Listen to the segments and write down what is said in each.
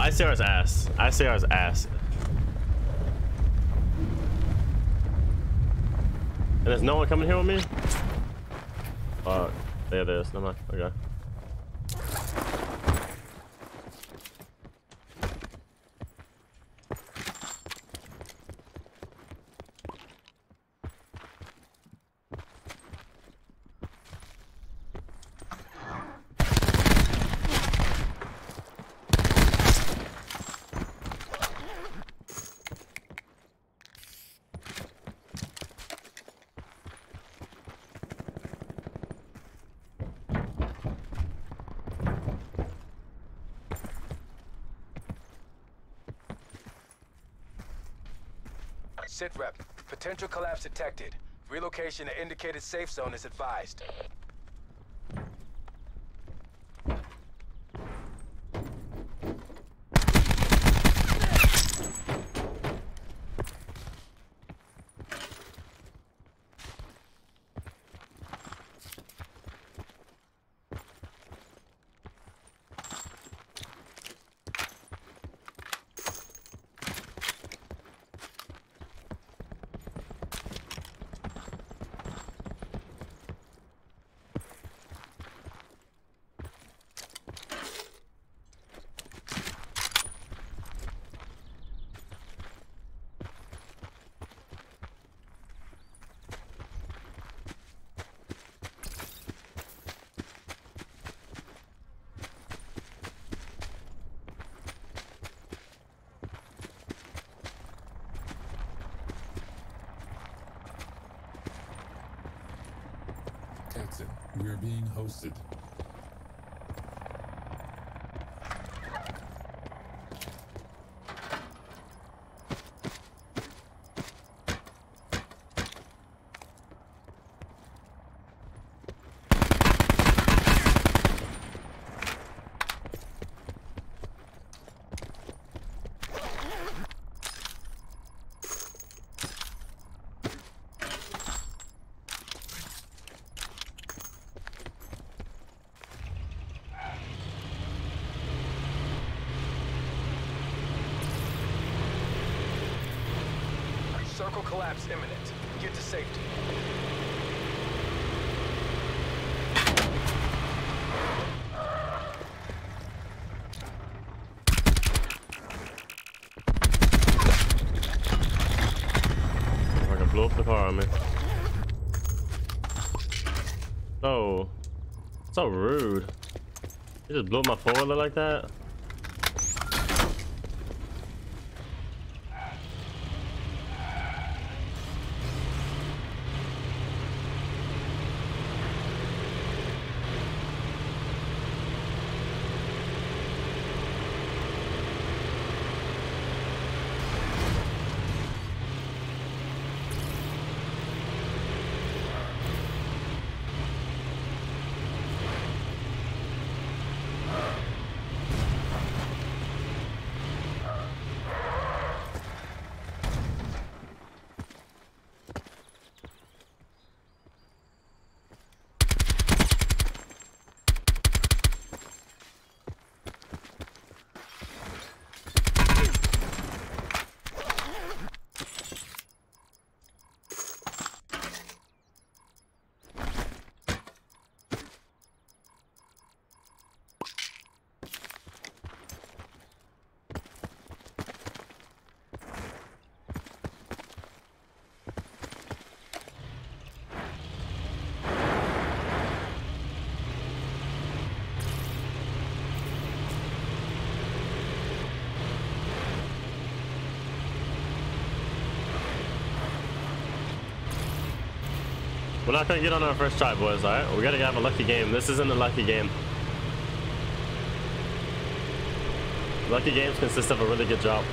ICR's ass. ICR's ass. And there's no one coming here with me? Fuck. There it is. Never mind. Okay. Sit rep. Potential collapse detected. Relocation to indicated safe zone is advised. Captain, we're being hosted. Circle collapse imminent. Get to safety. I can blow up the car on me. Oh, so rude. You just blew up my four-wheeler like that? We're not gonna get on our first try, boys, alright? We gotta have a lucky game. This isn't a lucky game. Lucky games consist of a really good job.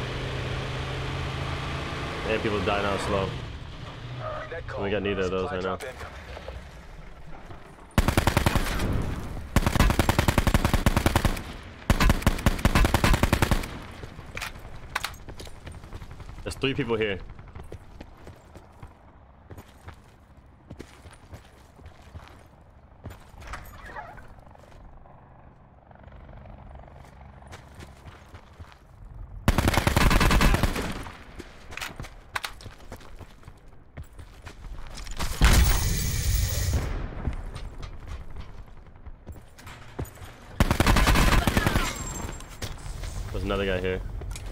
And people die now slow. We got neither of those right now. There's 3 people here. another guy here.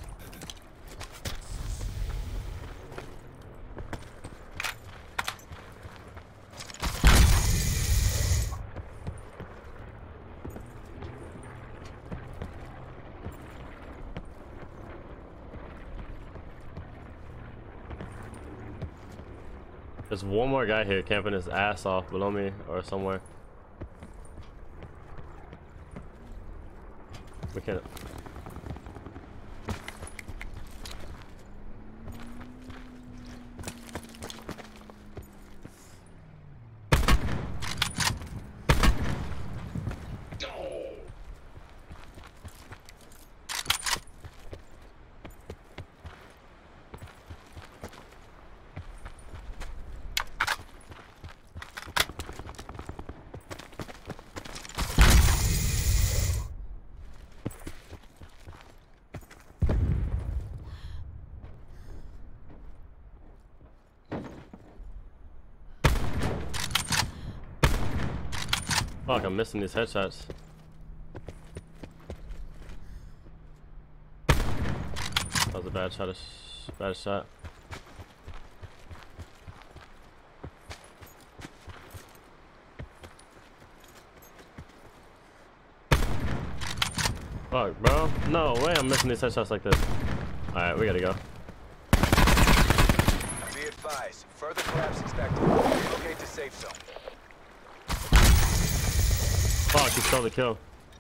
There's one more guy here camping his ass off below me or somewhere. We can't. Fuck, I'm missing these headshots. That was a bad shot. Bad shot. Fuck, bro. No way I'm missing these headshots like this. Alright, we gotta go. Be advised, further collapse expected. Relocate to safe zone. Fuck, he stole the kill.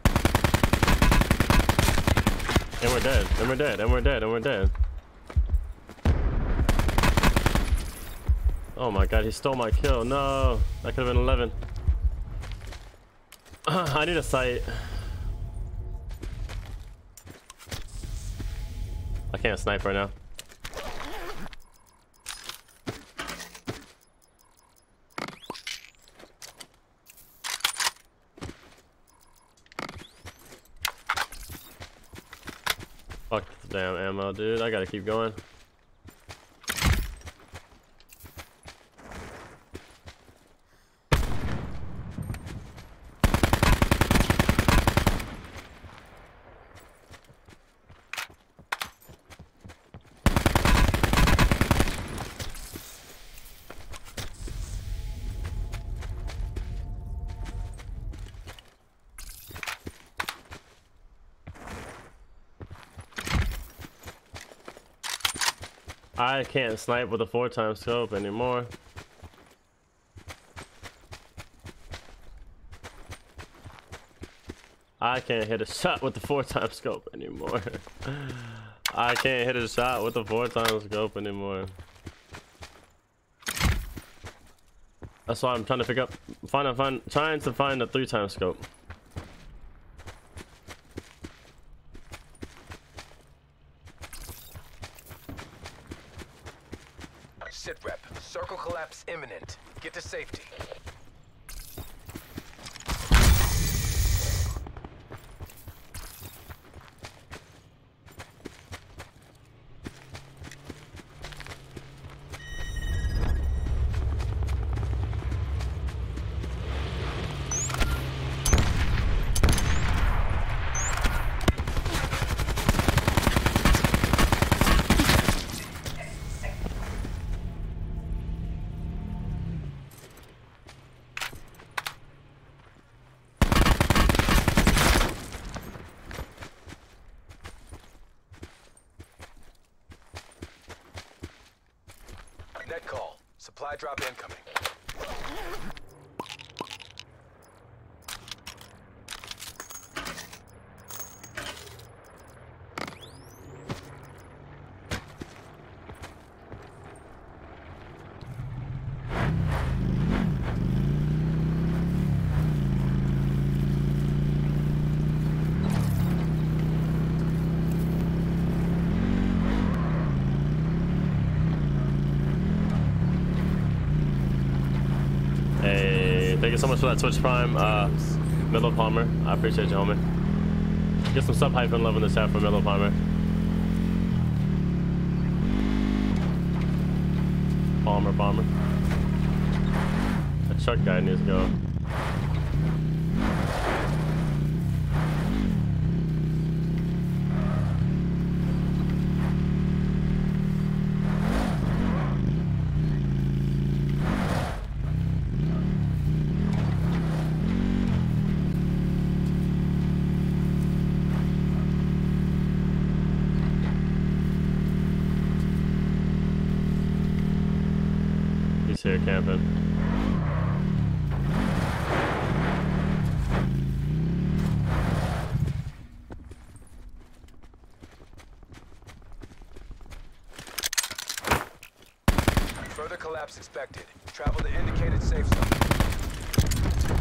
And we're dead. And we're dead. And we're dead. And we're dead. Oh my god, he stole my kill. No. That could have been 11. I need a sight. I can't snipe right now. Fuck the damn ammo, dude. I gotta keep going. I can't snipe with a 4x scope anymore. I can't hit a shot with the 4x scope anymore. I can't hit a shot with the 4x scope anymore. That's why I'm trying to pick up, trying to find a 3x scope. Sit rep. Circle collapse imminent. Get to safety. Net call. Supply drop incoming. Hey, thank you so much for that Twitch Prime, Milo Palmer. I appreciate you, homie. Get some sub hype and love in the chat for Milo Palmer. Palmer. That truck guy needs to go. He's here camping. Further collapse expected. Travel to indicated safe zone.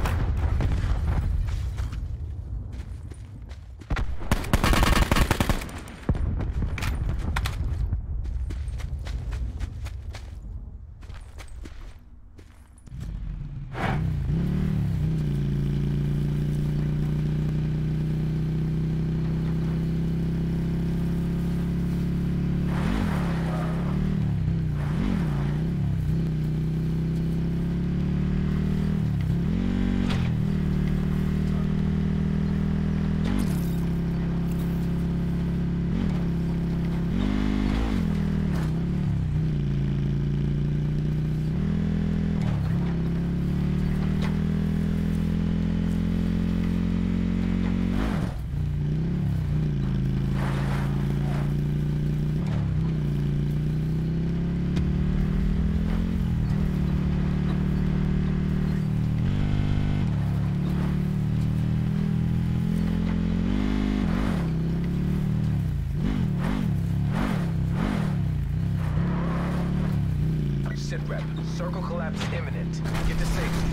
Sit rep. Circle collapse imminent. Get to safety.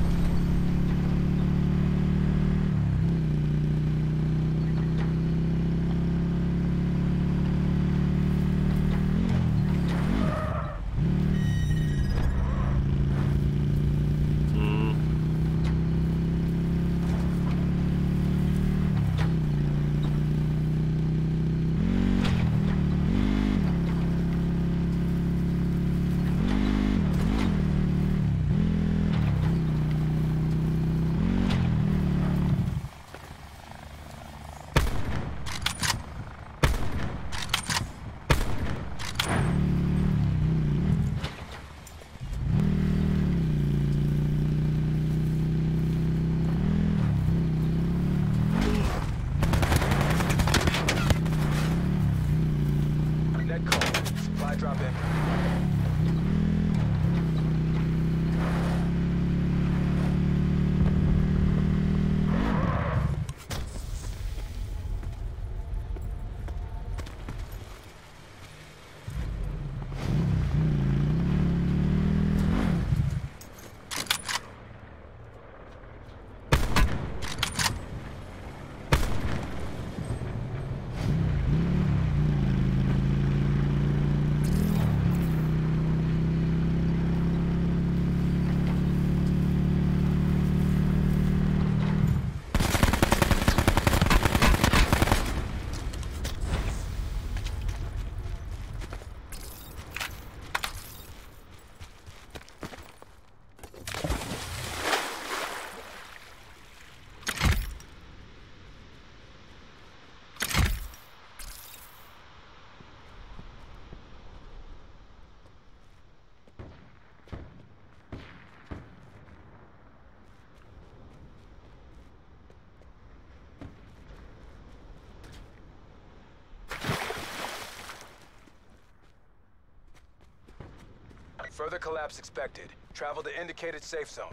Net call. Supply drop in. Further collapse expected. Travel to indicated safe zone.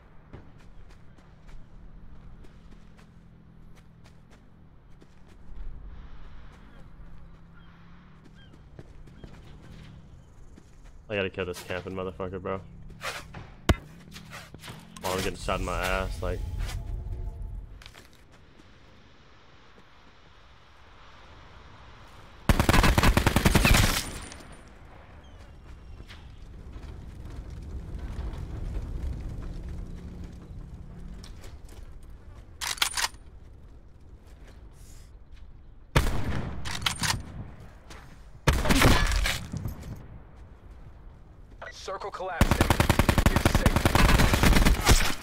I gotta kill this camping motherfucker, bro. Oh, I'm getting shot in my ass, like. Circle collapse. Get to safety.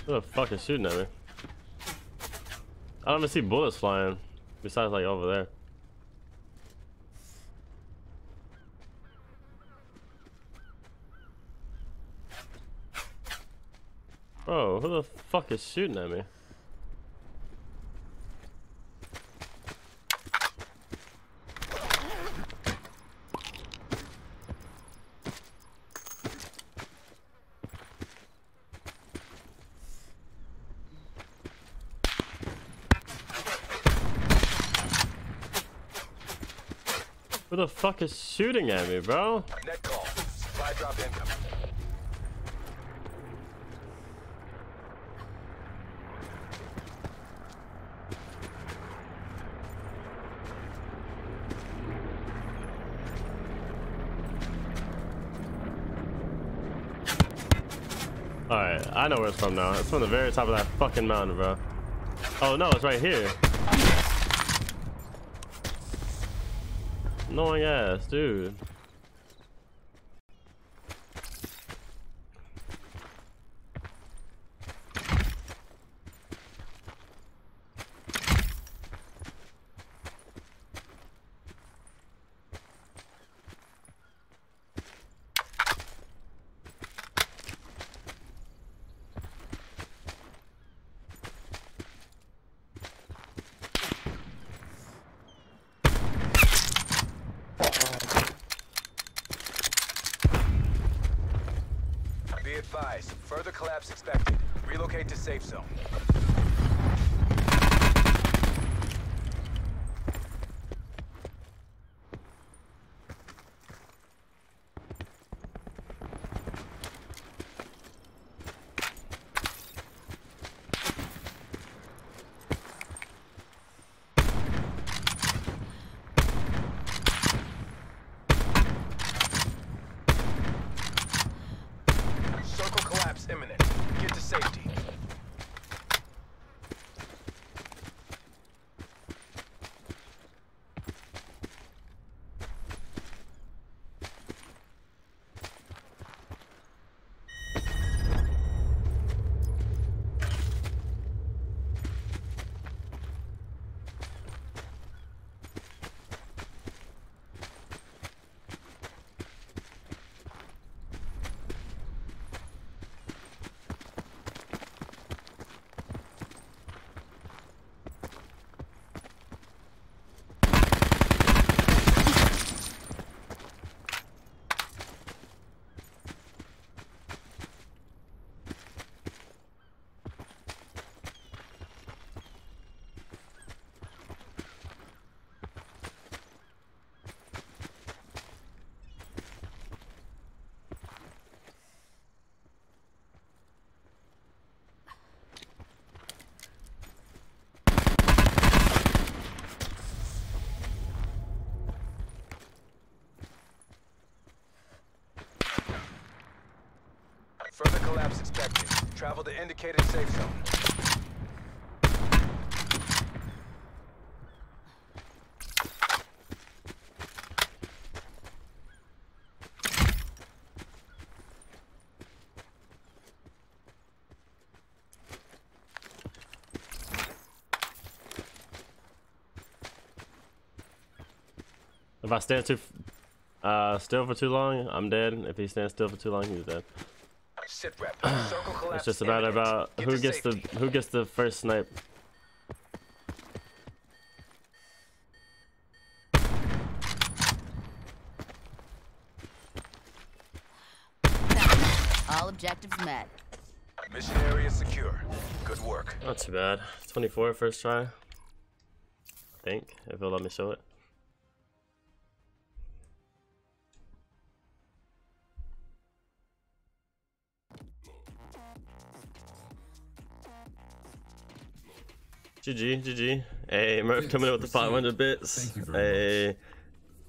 Who the fuck is shooting at me? I don't even see bullets flying. Besides, like over there. Bro, who the fuck is shooting at me? Who the fuck is shooting at me, bro? Net call. Supply drop incoming. Alright, I know where it's from now. It's from the very top of that fucking mountain, bro. Oh no, it's right here. Annoying ass, dude. Be advised, further collapse expected. Relocate to safe zone. Circle collapse imminent. Get to safety. Further collapse expected. Travel to indicated safe zone. If I stand too still for too long, I'm dead. If he stands still for too long, he's dead. Sit rep. Circle collapse It's just a matter imminent. about Get who to gets safety. the first snipe. All objectives met. Mission area secure. Good work. Not too bad. 24 first try. I think, if it'll let me show it. GG, GG. Hey, Murph coming in with the 500 bits. Thank you very much. Hey.